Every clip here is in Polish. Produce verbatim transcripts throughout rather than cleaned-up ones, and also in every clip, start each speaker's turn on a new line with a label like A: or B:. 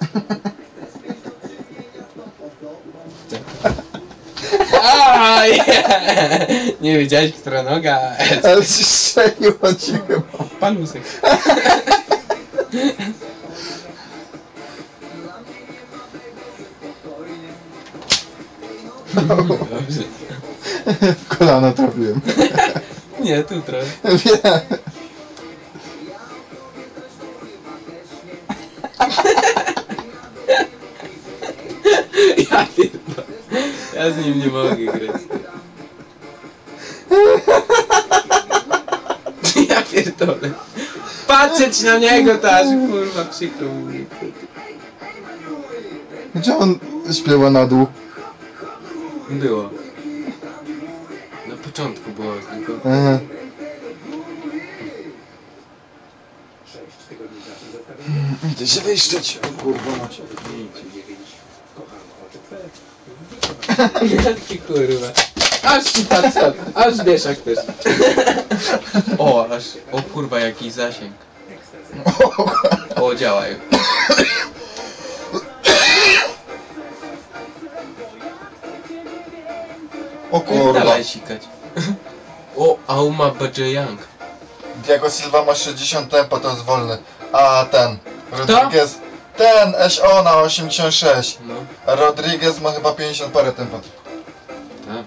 A: A, yeah. Nie wiedziałeś, która noga.
B: Ale ci strzeliło ci chyba.
A: Palusek. Dobrze.
B: W kolano trafiłem.
A: Nie, tu trochę.
B: Wiem.
A: Ja pierdolę. Ja z nim nie mogę grać. Ja pierdolę. Patrzeć na niego to aż kurwa przykro mi.
B: Gdzie on śpiewa na dół?
A: Było. Na początku było tylko.
B: Aha. Idę się wyszczeć. O kurwa macie.
A: Jaki kurwa. Aż ci patrzę, aż wieszak też. O, aż, o kurwa jaki zasięg. O, działaj.
B: O kurwa.
A: Dalej sikać. O, Auma Bajayang.
B: Diego Silva ma sześćdziesiąt tempa, to jest wolny. A ten, Rodriguez, ten S O na osiemdziesiąt sześć.
A: No,
B: A Rodriguez ma chyba pięćdziesiąt parę tempa.
A: tak.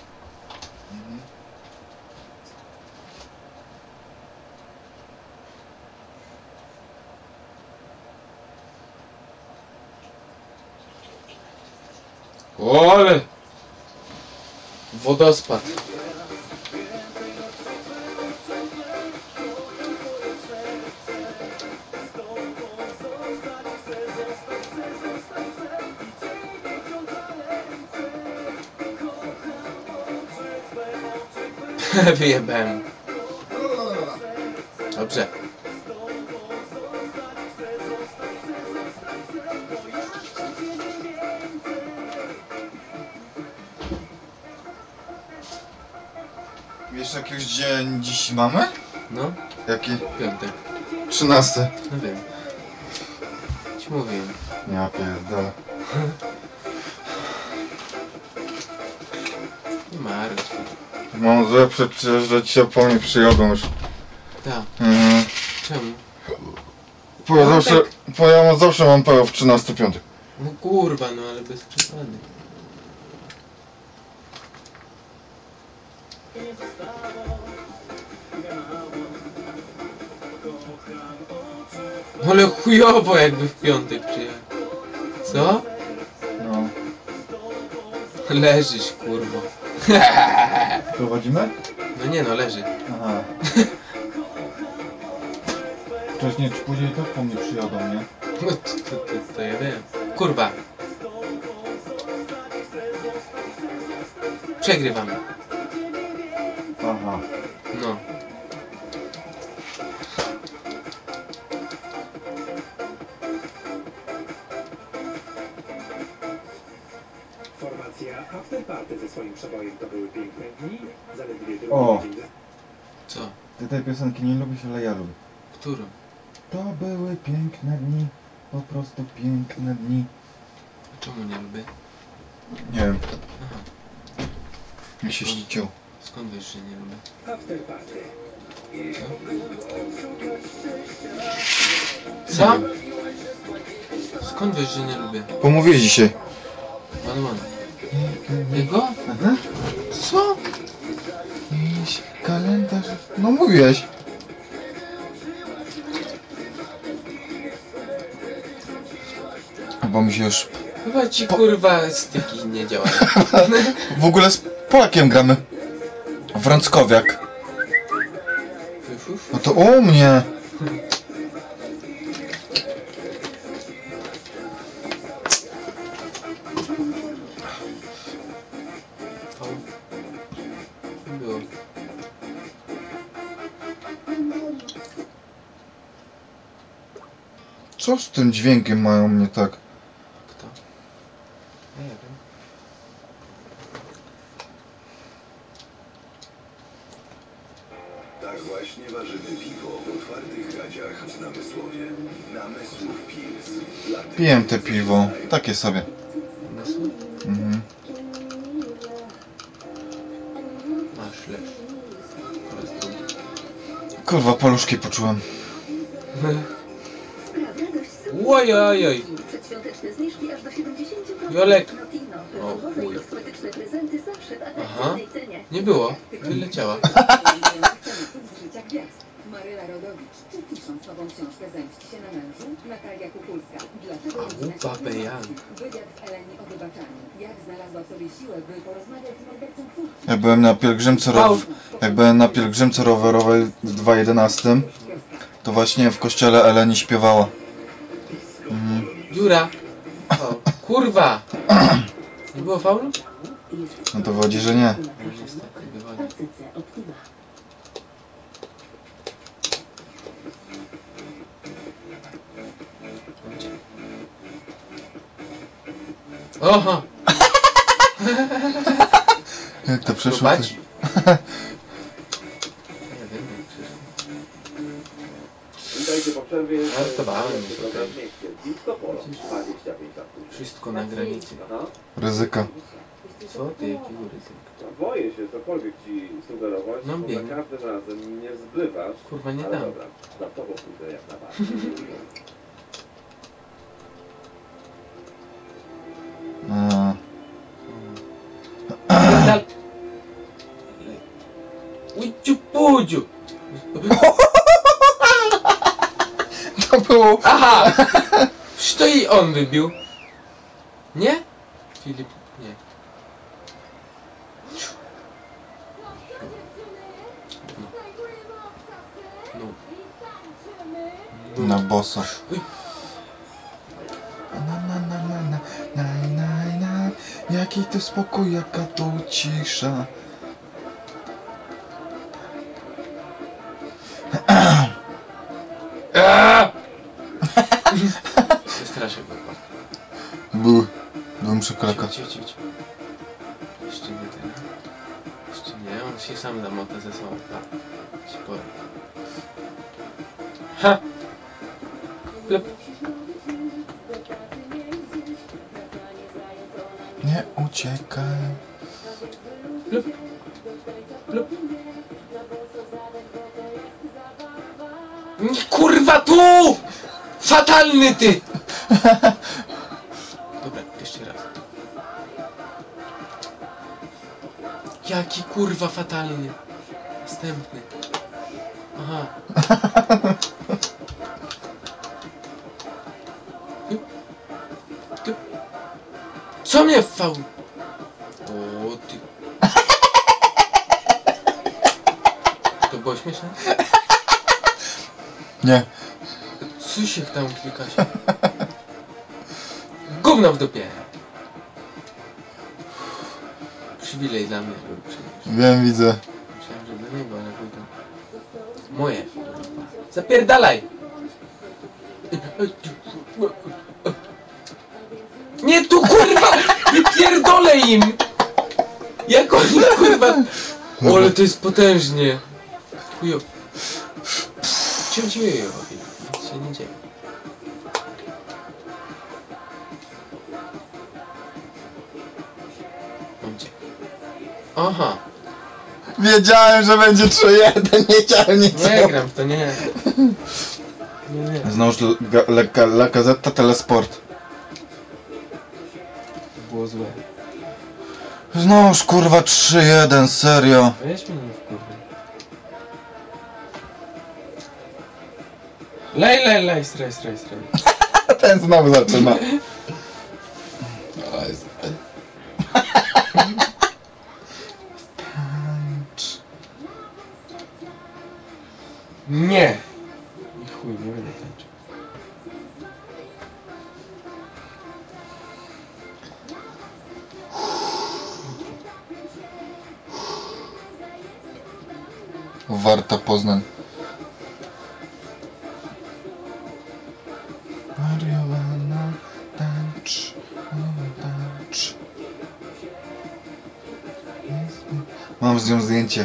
A: Ole! Wodospad. Wyjebałem. Dobrze.
B: Wiesz jakiś dzień dziś mamy?
A: No,
B: Jaki?
A: piątek.
B: trzynasty.
A: No wiem. Ci mówiłem.
B: Ja pierdolę.
A: Nie martw.
B: Mam złe przecież, że ci się po mnie przyjadą już.
A: Tak.
B: Mhm.
A: Czemu?
B: Bo ja
A: No
B: zawsze, bo ja mam- zawsze mam pełno w trzynasty piątek.
A: No kurwa, no ale bez przesady. Ale chujowo jakby w piątek przyjechał. Co?
B: No.
A: Leżysz, kurwa.
B: Prowadzimy?
A: No nie no, leży.
B: Aha. Wcześniej czy później też po mnie przyjadą, nie?
A: No to, to, to, to ja wiem. Kurwa. Przegrywamy.
B: Aha.
A: No.
C: Formacja Afterparty ze swoim przebojem To były piękne dni, zaledwie drugi
B: O.
C: dzień.
A: Co?
B: Ty tej piosenki nie lubisz, ale ja lubię.
A: Którą?
B: To były piękne dni, po prostu piękne dni.
A: Czemu nie lubię?
B: Nie wiem,
A: Aha.
B: mi się ścicił.
A: Skąd wiesz, że nie lubię?
C: Afterparty.
A: Co? Skąd wiesz, że nie lubię?
B: Pomówiłeś dzisiaj.
A: One one. Jego?
B: Aha.
A: Co?
B: Jakiś kalendarz. No mówiłeś. Bo mi się już...
A: Chyba ci kurwa styki nie działają.
B: W ogóle z Polakiem gramy. Wrąckowiak.
A: Uf, uf.
B: No to u mnie.
A: O. Było.
B: Co z tym dźwiękiem mają mnie tak?
A: Kto? Nie wiem.
D: Tak właśnie ważymy piwo w otwartych gaciach w Namysłowie. Na
B: Piję te piwo. Takie sobie. Mhm.
A: Masz lecz.
B: Kurwa, paluszki poczułem.
A: Ojojoj. Jolek. O chuj. Aha. Nie było. Wyleciała.
D: Maryla Rodowicz, czy pisząc nową książkę Zemść się na mężu? Natalia Kukulska. Dlaczego
A: A łupę Jan.
D: wywiad z Eleni o wybaczaniu. Jak znalazła w sobie siłę, by porozmawiać z mordercą twórcy?
B: Jak byłem na pielgrzymce row... Jak byłem na pielgrzymce rowerowej w dwa tysiące jedenastym, to właśnie w kościele Eleni śpiewała. Mhm.
A: Dziura. O, kurwa. Nie było faulu?
B: No to wychodzi, że nie.
A: No niestety, wychodzi. Oho!
B: Jak to przeszło?
A: Prowadzi.
B: To...
A: Nie wiem, jak przeszło.
C: Witajcie po przerwie.
A: Żartowałem, jest
C: Program
A: okej.
C: miejski Disco Polo. dwadzieścia pięć lat później.
A: Wszystko na granicy.
C: Aha.
B: Ryzyka.
A: Co ty, jakiego ryzyka?
C: No, boję się cokolwiek ci sugerować,
A: No,
C: bo
A: biegnie.
C: za każdym razem nie zbywasz.
A: Kurwa, nie
C: Ale
A: dam.
C: dobra, za tobą pójdę jak najbardziej.
B: A.
A: Dal... Uciu pudziu!
B: To było...
A: Aha! Przecież to i on wybił. Nie? Filip, nie. No. No.
B: Na boso.
A: Uj.
B: Na, na, na, na, na, na, na, na. Jaki to spokój, jaka to cisza.
A: Aaaa! Wystraszę go.
B: Był. Byłem przeklaka.
A: Ciu, ciu, ciu. Jeszcze nie ten. Jeszcze nie, on się sam zamota ze sobą. Pa. Ci powiem. Ha! Plep.
B: Nie uciekaj.
A: Plep. Plep. Kurwa tu! Fatalny ty! Dobra, jeszcze raz. Jaki kurwa fatalny. Następny. Aha. Tu. Tu. Co mnie fał? O ty. To było śmieszne?
B: Nie.
A: Co się tam klika się? Gówno w dupie! Przywilej dla mnie, żeby przynieść.
B: Wiem, widzę.
A: Myślałem, że dla niego, ale pójdę. Moje. Zapierdalaj! Nie tu kurwa! Wypierdolę im! Jak oni kurwa... O, ale to jest potężnie. Chujo. Czym ci dzieje? Nic się nie dzieje. Mam cię. Aha.
B: Wiedziałem, że będzie trzy jeden, nie chciałem nic.
A: Nie gram w to, nie. Nie, nie.
B: Znowuż lekka La Gazzetta Telesport.
A: Było złe.
B: Znowuż kurwa trzy jeden, serio.
A: Weź mnie w kurwa. Lej, lej, lej, straj, straj, straj.
B: Ten znowu zaczyna.
A: Nie! I chuj, nie będę tańczył.
B: Warta Poznań. Mariolana, tańcz, tańcz. Mam z nią zdjęcie.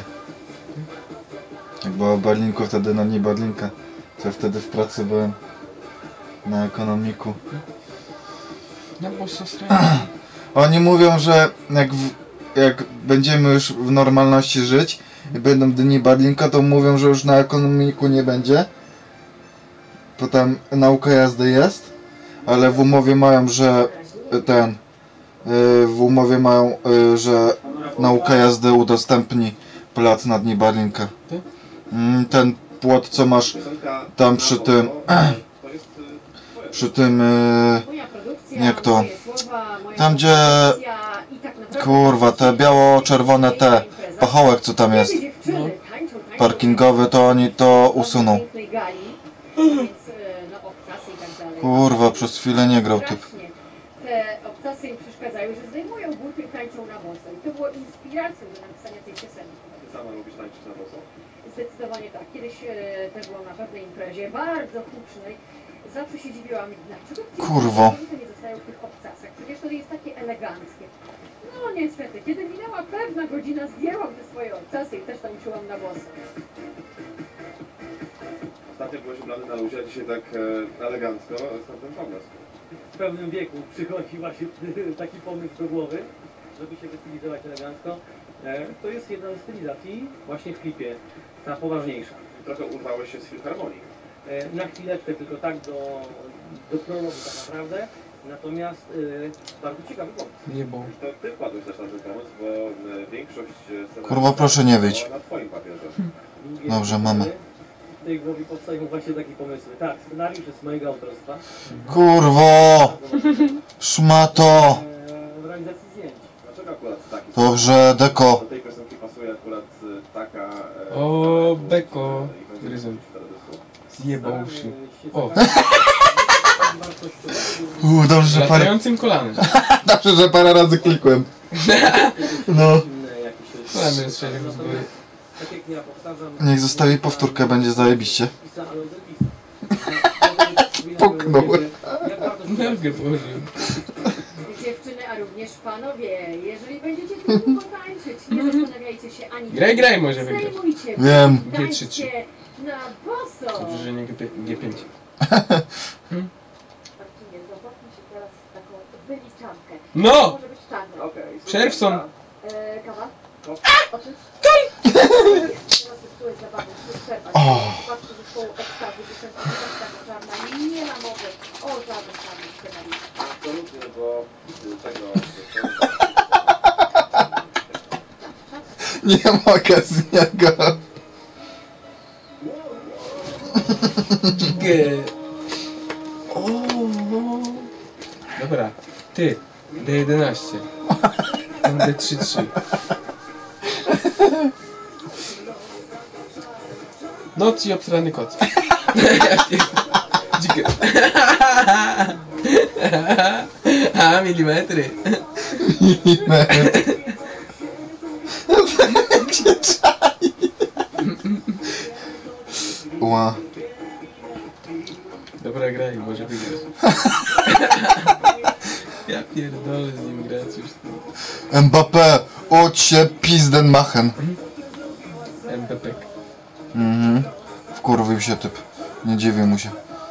B: Jak była w Berlinku, wtedy na niej Berlinka. Co ja wtedy w pracy byłem. na ekonomiku.
A: No bo się strasznie.
B: Oni mówią, że jak, w, jak będziemy już w normalności żyć i będą dni Badlinka, to mówią, że już na ekonomiku nie będzie. To tam nauka jazdy jest, ale w umowie mają, że ten y, w umowie mają, y, że nauka jazdy udostępni plac na dni Badlinka. Mm, ten płot, co masz tam przy tym przy tym y, jak to tam, gdzie kurwa te biało-czerwone te pachołek, co tam jest parkingowy, to oni to usuną. Kurwa, przez chwilę nie grał typ.
D: Te obcasy im przeszkadzają, że zdejmują buty i tańczą na boso. I to było inspiracją do napisania tej piosenki.
C: Ty sama lubisz tańczyć na boso?
D: Zdecydowanie tak. Kiedyś e, też byłam na pewnej imprezie, bardzo hucznej. Zawsze się dziwiłam, dlaczego ci
B: Kurwo.
D: ludzie nie zostają w tych obcasach. Przecież to jest takie eleganckie. No niestety, kiedy minęła pewna godzina, zdjęłam te swoje obcasy i też tańczyłam na boso.
C: Ostatnio byłeś ubrany na luzie, a dzisiaj tak e, elegancko. Skąd ten pomysł?
E: W pewnym wieku przychodzi właśnie taki pomysł do głowy, żeby się wystylizować elegancko. E, To jest jedna ze stylizacji właśnie w klipie, ta poważniejsza.
C: Trochę urwałeś się z filharmonii.
E: E, Na chwileczkę tylko tak do, do prologu tak naprawdę, natomiast e, bardzo ciekawy pomysł.
A: Nie bo.
C: To ty wpadłeś też na ten pomysł, bo e, większość scenarii
B: Kurwa, proszę nie wyjdź.
C: na twoim papierze.
E: Długie
B: Dobrze, mamy.
E: W tej głowie powstają właśnie takie pomysły. Tak, scenariusz jest mojego autorstwa.
B: Kurwo! Szmato!
E: E, W realizacji zdjęć.
C: Dlaczego akurat taki?
B: Dobrze, deko.
C: Do tej piosenki pasuje akurat e, taka... E,
A: O,
C: taka,
A: beko.
C: i będzie
A: Gryzą.
C: wrócić do teledysku.
A: Zjebał uszy. O,
B: Uuu, dobrze, że parę,
A: latającym kolanem.
B: dobrze, że parę razy klikłem. No.
A: Kolany strzelił z góry.
B: Niech zostawi powtórkę, będzie zajebiście. Puknął.
A: Nerwkę położył.
D: Dziewczyny, a również panowie, jeżeli będziecie tu długo tańczyć, nie zastanawiajcie się ani...
A: Graj, graj może wygrać.
D: Zdejmujcie,
B: Wiem.
A: G trzy trzy.
D: tańczcie na boso!
A: Dobrze, że nie G pięć.
D: Marcinie, zobaczmy się teraz taką wyliczankę.
A: No!
D: Może być czarna.
C: Okej, super.
A: Przerwson.
D: E, kawa?
C: Kop.
D: Oczy? Teraz zepsułeś zabawę, musisz przerwać.
B: O.
D: W przypadku zespołu ekstazy, piosenka jest taka czarna, nie ma mowy o żadnych czarnych scenariuszach.
C: Absolutnie, bo y, tego...
B: Nie mogę z niego.
A: G. O. Dobra, ty. D jedenaście. Ten D trzy trzy. Noc i obstrany kot. Dzikie. A, milimetry.
B: Jak się czai. Ła.
A: Dobra, graj, może wygrasz. Ja pierdolę z nim grać już.
B: Mbappé, od się pizden machen.
A: M P P.
B: Mhm. Wkurwił się typ. Nie dziwię mu się.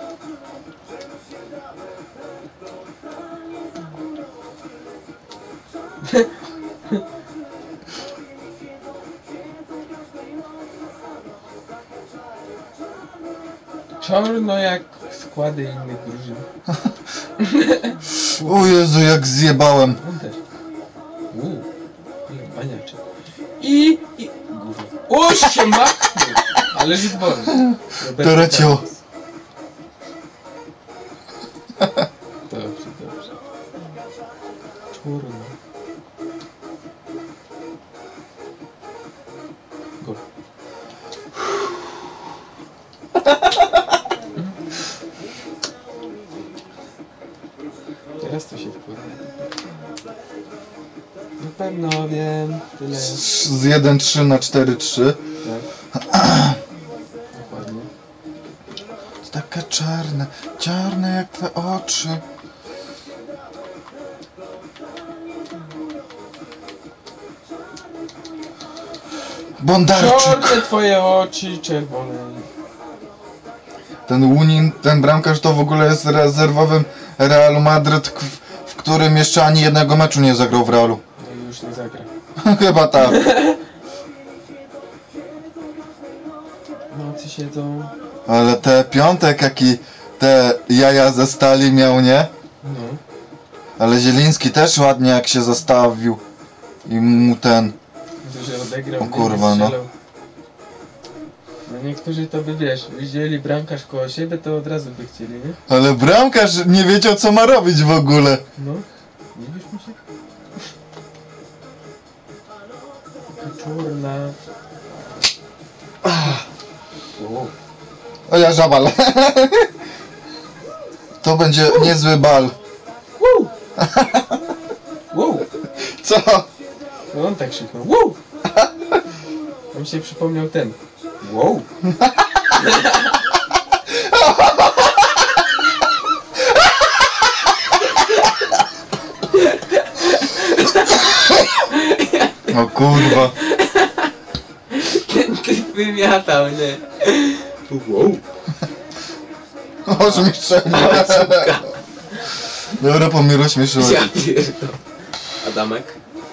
A: Czarno jak składy innych drużyn.
B: O Jezu, jak zjebałem.
A: On też. Uuu, baniaczek. I... i... Gówno. O, się machnął! Ale rzut wolny.
B: Terecio.
A: Dobrze, dobrze. Czurno. Gol. Teraz to się wkurwa. Na pewno wiem, tyle.
B: Z jeden trzy na cztery trzy.
A: Tak. Dokładnie.
B: Takie czarne, czarne jak twoje oczy. Bondarczyk.
A: Czarne twoje oczy, czerwone.
B: Ten Łunin, ten bramkarz to w ogóle jest rezerwowym Realu Madryt, w, w którym jeszcze ani jednego meczu nie zagrał w Realu.
A: No i już nie zagra.
B: Chyba tak.
A: Nocy siedzą.
B: Ale te piątek, jaki te jaja ze stali miał, nie?
A: No.
B: Ale Zieliński też ładnie jak się zastawił. I mu ten...
A: To, że odegrał,
B: O kurwa, no.
A: strzelał. No niektórzy to by, wiesz, widzieli bramkarz koło siebie, to od razu by chcieli, nie?
B: Ale bramkarz nie wiedział co ma robić w ogóle.
A: No. Nie wiesz mi się? Taka czurna. Wow.
B: O ja żabal. To będzie niezły bal.
A: Wow. Wow.
B: Co?
A: No on tak krzyknął. Wow. Mi się przypomniał ten. Wow.
B: O kurwa.
A: Ten typ wymiatał, nie? Wow.
B: O śmieszczenie. Dobra, pomiru śmieszyłeś.
A: Ja pierdolę. Adamek.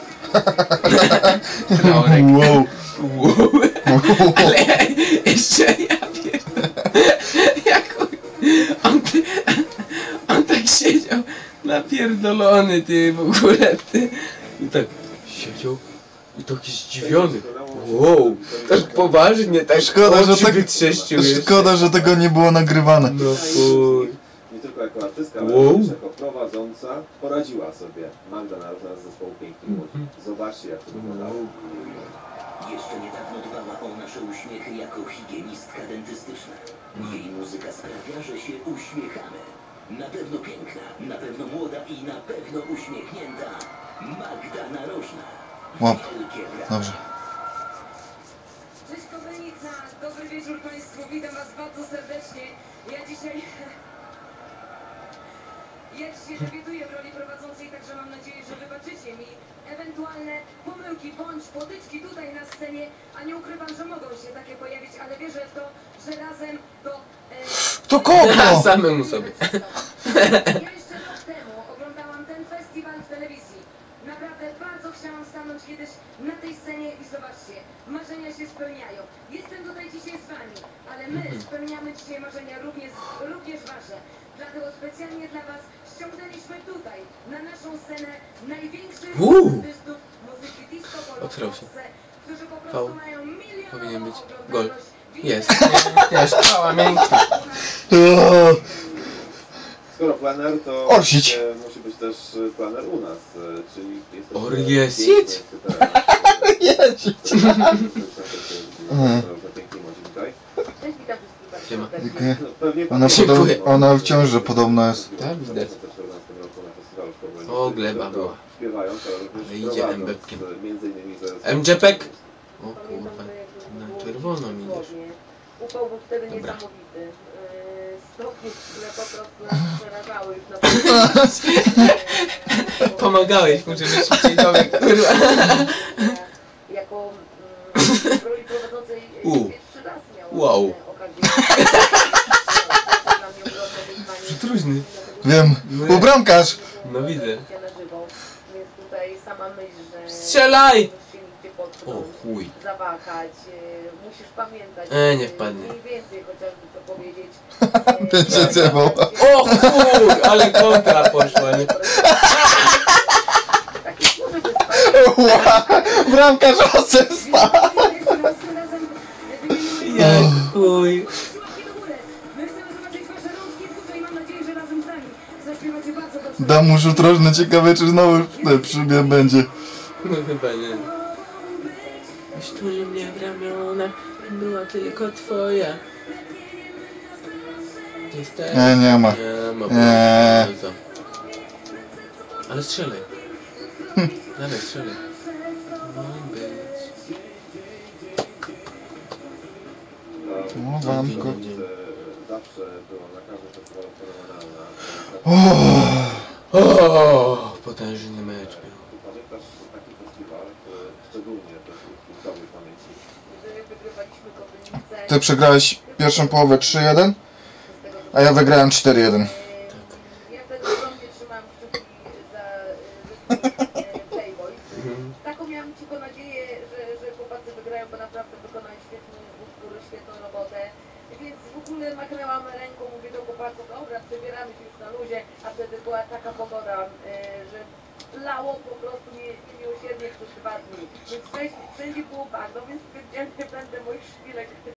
A: Traorek.
B: Wow.
A: Wow. Ale jeszcze ja pierdolę. Jak on, on, on tak siedział napierdolony, ty w ogóle, ty. I tak siedział i taki zdziwiony. Wow, tak poważnie, tak
B: Szkoda, że
A: oczy
B: tak-
A: wytrzeszczył jeszcze.
B: Szkoda, że tego nie było nagrywane.
A: No fuj.
C: Nie tylko jako artystka, ale
A: Wow.
C: również jako prowadząca poradziła sobie Magda Narożna z zespołu Piękni Młodzi. Zobaczcie jak to wyglądało.
F: Jeszcze niedawno dbała o nasze uśmiechy jako higienistka dentystyczna. Jej muzyka sprawia, że się uśmiechamy. Na pewno piękna, na pewno młoda i na pewno uśmiechnięta Magda Narożna.
B: Łap.
F: Wielkie brawa.
B: Dobrze.
G: Cześć Kopernika, dobry wieczór Państwu, witam Was bardzo serdecznie. Ja dzisiaj... Ja dzisiaj debiutuję w roli prowadzącej, także mam nadzieję, że wybaczycie mi ewentualne pomyłki bądź potyczki tutaj na scenie, a nie ukrywam, że mogą się takie pojawić, ale wierzę w to, że razem to... E,
B: To kogo?
A: Samemu sobie.
G: Ja jeszcze rok temu oglądałam ten festiwal w telewizji. Naprawdę bardzo chciałam stanąć kiedyś na tej scenie i zobaczcie, marzenia się spełniają. Jestem tutaj dzisiaj z Wami, ale my spełniamy dzisiaj marzenia również, również Wasze. Dlatego specjalnie dla Was ściągnęliśmy tutaj, na naszą scenę, największych
A: Uuu.
G: artystów muzyki disco polo w
A: Otwierał się.
G: Polsce, którzy po
A: Fał.
G: prostu mają milionową
A: Powinien być.
G: oglądalność.
A: Gol.
G: Widzę,
A: Jest. Jest, pała miękka.
B: O,
C: Skoro planer, to
B: Orsić.
C: e, musi być też e, planer u nas, e, czyli jest to
A: Orjesić.
B: jeździć.
C: Piękni Młodzi tutaj.
G: Cześć, witam wszystkich bardzo
A: Siema.
G: serdecznie.
B: Dziękuję.
C: No, pewnie
B: Ona,
A: Dziękuję.
B: podob, ona w ciąży podobno jest.
A: Tak, widać.
C: O,
A: O, gleba była.
C: Śpiewając, ale również
A: Ale idzie
C: prowadząc,
A: M-Bepkiem.
C: e, między innymi ze...
A: M J P E K. O kurwa, na czerwono mi idziesz.
G: Upał był wtedy
A: Dobra.
G: niesamowity. Yy, Stopnie, które po prostu nas przerażały już na
A: Pomagałeś mu, żeby szybciej dobiegł, kurwa.
G: Jako mm, w roli prowadzącej
A: U.
G: pierwszy raz miałam
A: Wow.
G: okazję. Dla mnie ogromne wyzwanie.
A: Przytróżny.
B: Wiem. U bramkarz.
A: No widzę.
G: Bycia na żywo. Więc tutaj sama myśl, że
A: Strzelaj!
G: nie musisz się nigdzie
A: O
G: potknąć,
A: chuj.
G: zawahać, e, musisz pamiętać.
A: E, nie
G: e,
A: wpadnie.
G: Mniej więcej chociażby co powiedzieć.
B: Będzie cewał.
A: O chuj, ale kontra poszła, nie?
G: Takie może być
B: Ła, bramkarz asysta.
A: Jak chuj.
G: My chcemy zobaczyć wasze rączki w górze i mam nadzieję, że razem z nami zaśpiewacie bardzo dobrze.
B: Dam mu rzut rożny, ciekawe czy znowu ten przybie będzie.
A: No chyba nie. Sztuli mnie w ramiona, była tylko twoja. Jesteś...
B: Nie, nie ma.
A: Nie ma.
B: Nie.
A: Bardzo. Ale strzelaj. Dawaj, strzelaj. Ma być.
B: No, bramko.
C: Zawsze była na każdym festiwalu fenomenalna.
B: O,
A: O, potężny mecz był.
C: Pamiętasz taki festiwal, który szczególnie też w dobrej pamięci?
G: Że wygrywaliśmy Kobylicę.
B: Ty przegrałeś pierwszą połowę trzy jeden, A ja wygrałem cztery jeden.
G: Ja wtedy ogromnie trzymałam kciuki za zespół Playboys. Taką miałam cicho nadzieję, że, że chłopacy wygrają, bo naprawdę wykonają świetny utwór, świetną robotę. Więc w ogóle machnęłam ręką, mówię do chłopaków, dobra, przebieramy się już na luzie, a wtedy była taka pogoda, że lało po prostu nie, niemiłosiernie przez dwa dni. Więc wszędzie było bagno, więc powiedziałem, nie będę moich szpilek